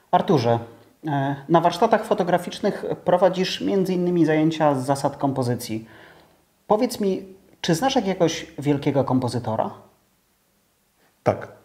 Arturze, na warsztatach fotograficznych prowadzisz m.in. zajęcia z zasad kompozycji. Powiedz mi, czy znasz jakiegoś wielkiego kompozytora? Tak,